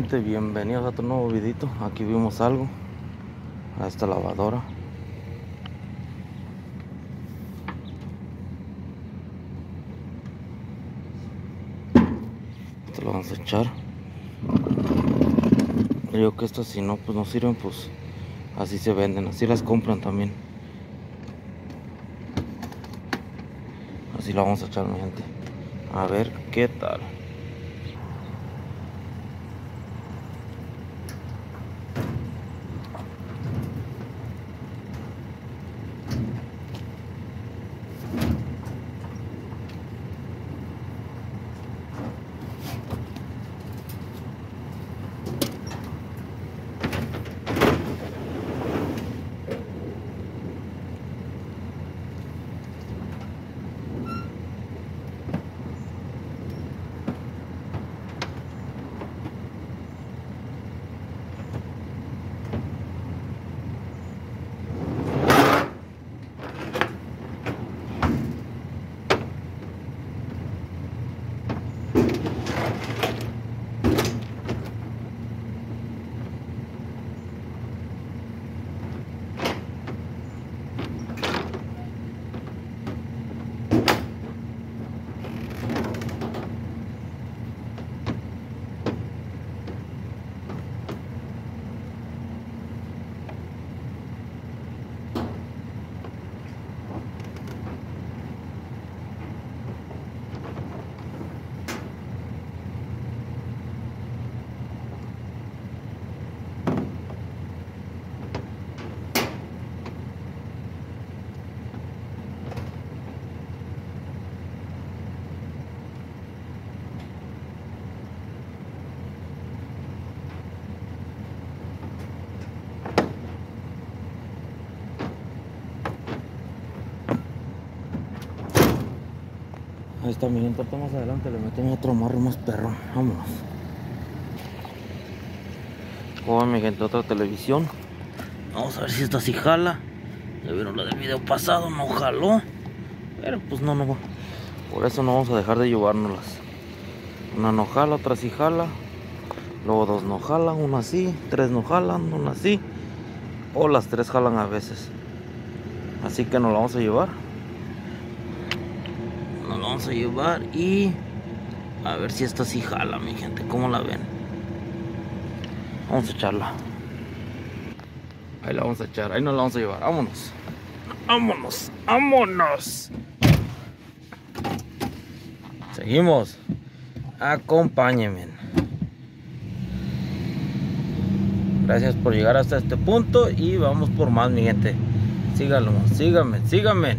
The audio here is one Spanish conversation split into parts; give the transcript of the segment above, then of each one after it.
gente? Bienvenidos a otro nuevo videito. Aquí vimos algo a esta lavadora. Esto lo vamos a echar. Yo digo que estas, si no, pues no sirven, pues así se venden, así las compran también. Así la vamos a echar, mi gente. A ver qué tal. Ahí está, mi gente. Ahorita más adelante le metemos otro amarre más perro. Vámonos. Oh, mi gente, otra televisión. Vamos a ver si esta sí jala. Ya vieron la del video pasado, no jaló. Pero pues no va. Por eso no vamos a dejar de llevárnoslas. Una no jala, otra sí jala. Luego dos no jalan, una sí, tres no jalan, una sí. O las tres jalan a veces. Así que nos la vamos a llevar. Nos la vamos a llevar y a ver si esta sí jala, mi gente. ¿Cómo la ven? Vamos a echarla. Ahí la vamos a echar, ahí nos la vamos a llevar. Vámonos. Vámonos, vámonos. Seguimos. Acompáñenme. Gracias por llegar hasta este punto y vamos por más, mi gente. Síganlo, síganme.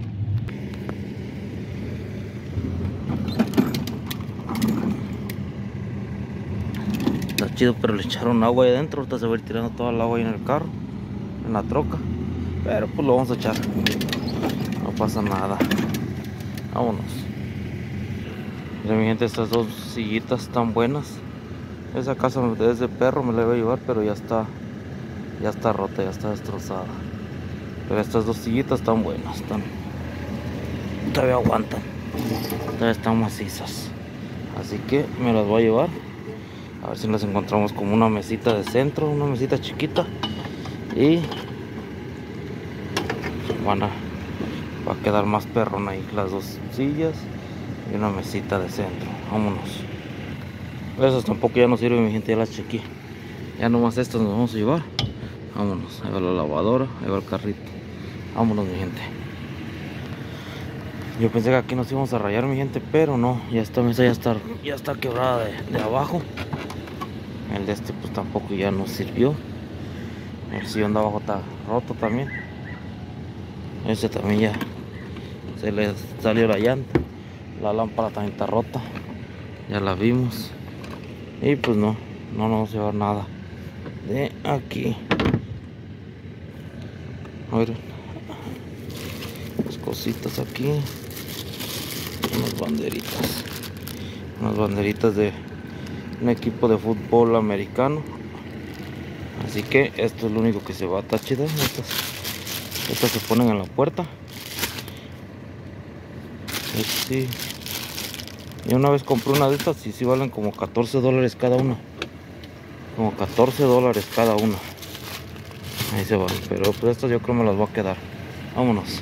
Está chido, pero le echaron agua ahí adentro. Ahorita se va a ir tirando toda el agua ahí en el carro, en la troca. Pero pues lo vamos a echar. No pasa nada. Vámonos. Miren, mi gente, estas dos sillitas están buenas. Esa casa es de perro, me la iba a llevar, pero ya está rota, ya está destrozada. Pero estas dos sillitas están buenas, todavía aguantan, todavía están macizas. Así que me las voy a llevar. A ver si las encontramos como una mesita de centro, una mesita chiquita. Y va a quedar más perrón ahí, las dos sillas y una mesita de centro. Vámonos. Esas tampoco ya no sirven, mi gente, ya las chequé. Ya nomás estas nos vamos a llevar. Vámonos, ahí va la lavadora, ahí va el carrito. Vámonos, mi gente. Yo pensé que aquí nos íbamos a rayar, mi gente, pero no. Ya esta mesa ya está quebrada de abajo. El de este pues tampoco ya nos sirvió. El sillón de abajo está roto también. Este también ya se le salió la llanta. La lámpara también está rota. Ya la vimos. Y pues no nos vamos a llevar nada de aquí. A ver, las cositas aquí. Unas banderitas de un equipo de fútbol americano. Así que esto es lo único que se va a estar chido. Estas se ponen en la puerta. Sí. Y una vez compré una de estas y sí valen como $14 cada una. Como $14 cada una. Ahí se van. Pero pues estas yo creo me las voy a quedar. Vámonos.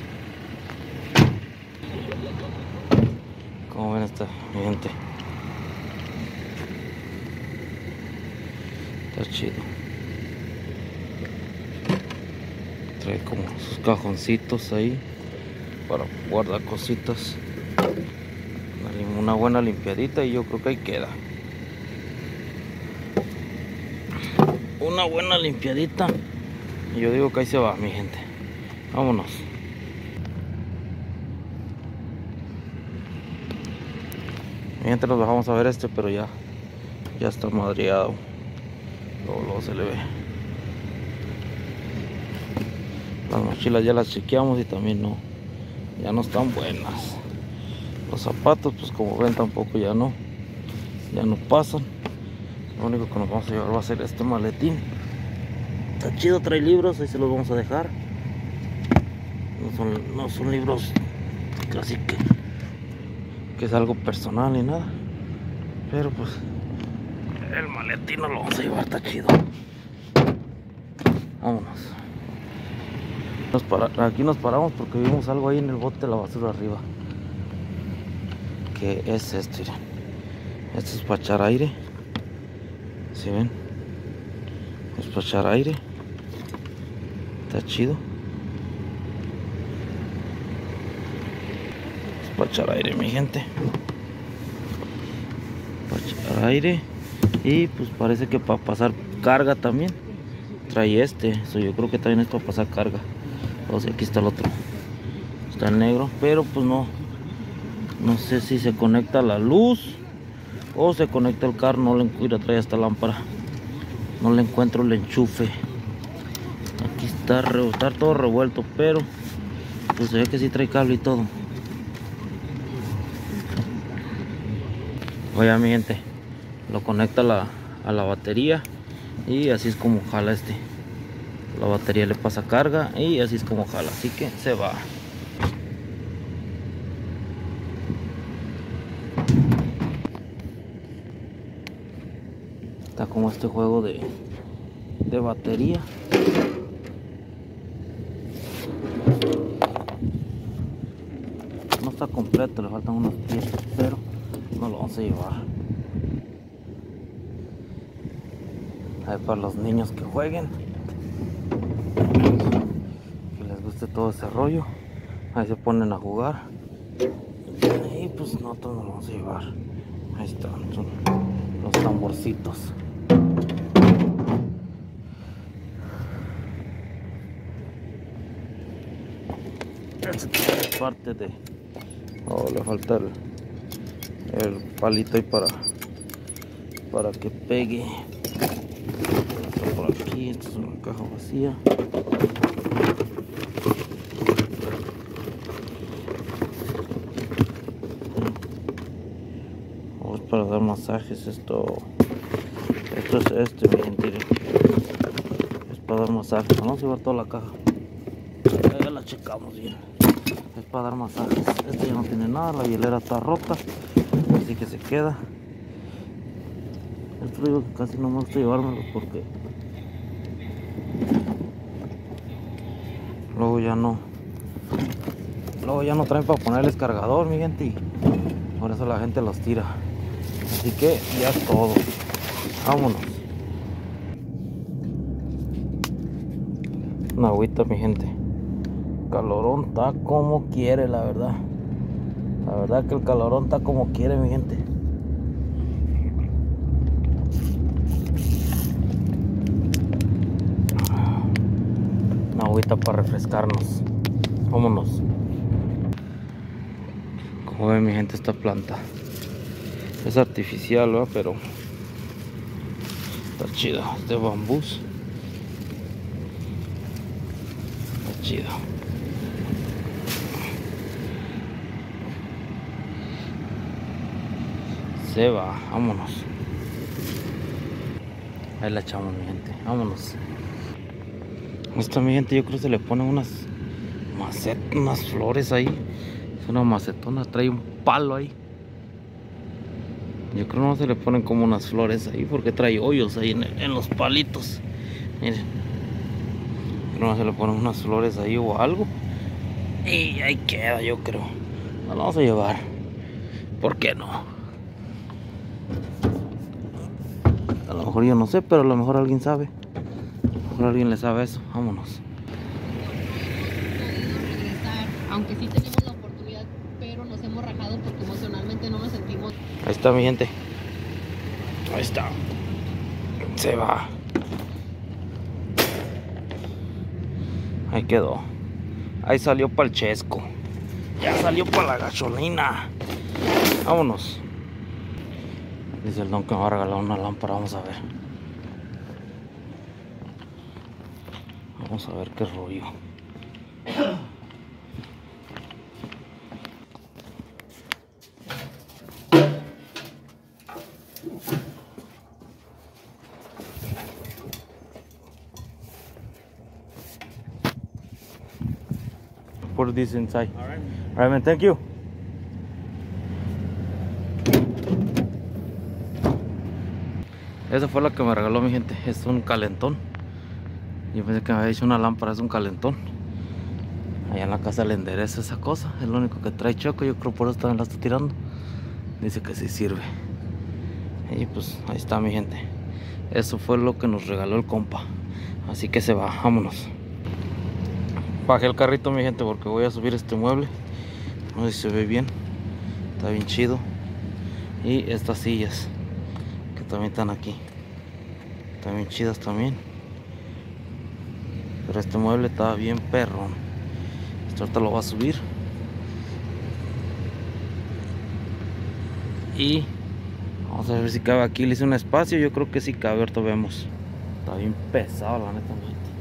Como ven esta gente. Está chido. Trae como sus cajoncitos ahí para guardar cositas. Una buena limpiadita y yo creo que ahí queda. Una buena limpiadita y yo digo que ahí se va, mi gente. Vámonos. Mi gente, nos bajamos a ver pero ya está madreado. Luego se le ve. Las mochilas ya las chequeamos y también ya no están buenas. Los zapatos, pues como ven, tampoco ya no pasan. Lo único que nos vamos a llevar va a ser este maletín. Está chido, trae libros, ahí se los vamos a dejar. No son libros casi que es algo personal ni nada. Pero pues el maletín no lo vamos a llevar, está chido. Vámonos. Aquí nos paramos porque vimos algo ahí en el bote de la basura arriba. Que es este, miren. Este es para echar aire. ¿Sí ven? Es para echar aire. Está chido. Es para echar aire, mi gente. Para echar aire. Y pues parece que para pasar carga también. Trae eso yo creo que también es para pasar carga. O sea, aquí está el otro. Está el negro. Pero pues no sé si se conecta la luz o se conecta el carro. No le encuentro, trae esta lámpara. No le encuentro el enchufe. Aquí está todo revuelto, pero pues se ve que sí trae cable y todo. Oye, mi gente, lo conecta a la batería y así es como jala la batería le pasa carga y así es como jala, así que se va. Está como este juego de batería. No está completo, le faltan unos piezas, pero no lo vamos a llevar. Ahí para los niños que jueguen, que les guste todo ese rollo, ahí se ponen a jugar. Y pues nosotros nos lo vamos a llevar. Ahí están, son los tamborcitos. Es parte de... le falta el palito ahí para que pegue. Está por aquí, esta es una caja vacía. Es para dar masajes. Esto es mi gente. Es para dar masajes. Vamos a llevar toda la caja. Ya la checamos bien. Es para dar masajes. Este ya no tiene nada, la hielera está rota, así que se queda. Esto digo que casi no me gusta llevármelo porque luego ya no traen para ponerles cargador, mi gente, y por eso la gente los tira. Así que ya es todo. Vámonos. Una agüita, mi gente. Calorón está como quiere, la verdad. La verdad que el calorón está como quiere, mi gente. Una agüita para refrescarnos. Vámonos. Como ven, mi gente, esta planta es artificial, ¿verdad? Pero está chida. Es de bambús. Está chido. Se va, vámonos. Ahí la echamos, mi gente, vámonos. Esta, mi gente, yo creo que se le ponen unas flores ahí. Es una macetona, trae un palo ahí. Yo creo que no se le ponen como unas flores ahí porque trae hoyos ahí en los palitos. Miren. No se le ponen unas flores ahí o algo. Y ahí queda, yo creo. Nos lo vamos a llevar. ¿Por qué no? A lo mejor yo no sé, pero a lo mejor alguien sabe. A lo mejor alguien le sabe eso. Vámonos. Aunque sí tenemos la oportunidad, pero nos hemos rajado porque emocionalmente no nos sentimos. Ahí está mi gente. Ahí está. Se va. Ahí quedó. Ahí salió para el chesco. Ya salió para la gasolina. Vámonos. Dice el don que me va a regalar una lámpara. Vamos a ver. Vamos a ver qué rollo. Put this inside. All right. All right, man. Thank you. Esa fue la que me regaló mi gente. Es un calentón. Yo pensé que me había hecho una lámpara. Es un calentón. Allá en la casa le endereza esa cosa. Es lo único que trae Choco. Yo creo por eso también la está tirando. Dice que sí sirve. Y pues ahí está mi gente. Eso fue lo que nos regaló el compa. Así que se va. Vámonos. Bajé el carrito mi gente porque voy a subir este mueble. No sé si se ve bien. Está bien chido. Y estas sillas que también están aquí. Están bien chidas también. Pero este mueble está bien perro. Esto ahorita lo va a subir. Y vamos a ver si cabe aquí. Le hice un espacio. Yo creo que sí cabe. Ahorita vemos. Está bien pesado la neta.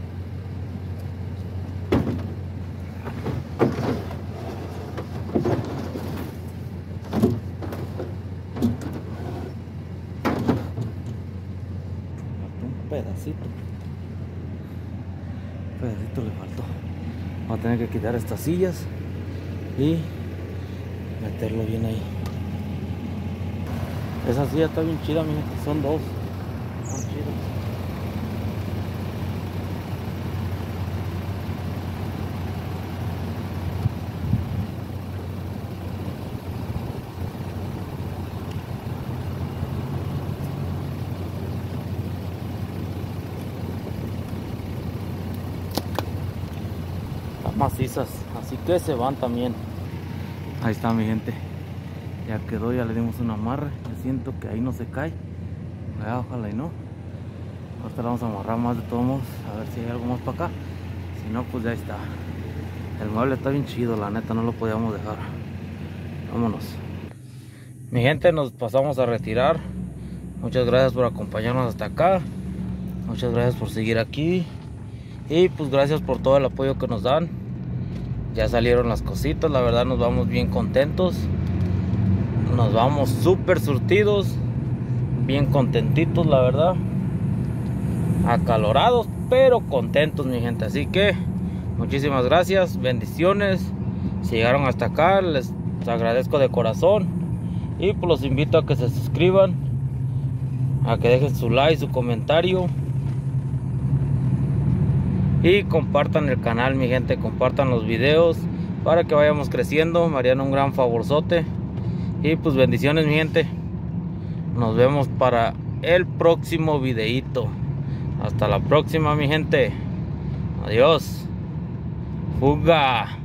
Pedacito le faltó. Vamos a tener que quitar estas sillas y meterlo bien ahí. Esa silla está bien chida, miren, son dos. Son chidas. Macizas, así que se van también. Ahí está mi gente, ya quedó, ya le dimos un amarre. Yo siento que ahí no se cae. Ojalá y no. Ahorita le vamos a amarrar más de todos modos, a ver si hay algo más para acá. Si no, pues ya está. El mueble está bien chido, la neta, no lo podíamos dejar. Vámonos. Mi gente, nos pasamos a retirar. Muchas gracias por acompañarnos hasta acá. Muchas gracias por seguir aquí. Y pues gracias por todo el apoyo que nos dan. Ya salieron las cositas, la verdad nos vamos bien contentos. Nos vamos súper surtidos. Bien contentitos, la verdad. Acalorados, pero contentos, mi gente. Así que muchísimas gracias, bendiciones. Si llegaron hasta acá, les agradezco de corazón. Y pues los invito a que se suscriban, a que dejen su like, su comentario. Y compartan el canal, mi gente, compartan los videos para que vayamos creciendo. Me harían un gran favorzote. Y pues bendiciones, mi gente. Nos vemos para el próximo videito. Hasta la próxima, mi gente. Adiós. Fuga.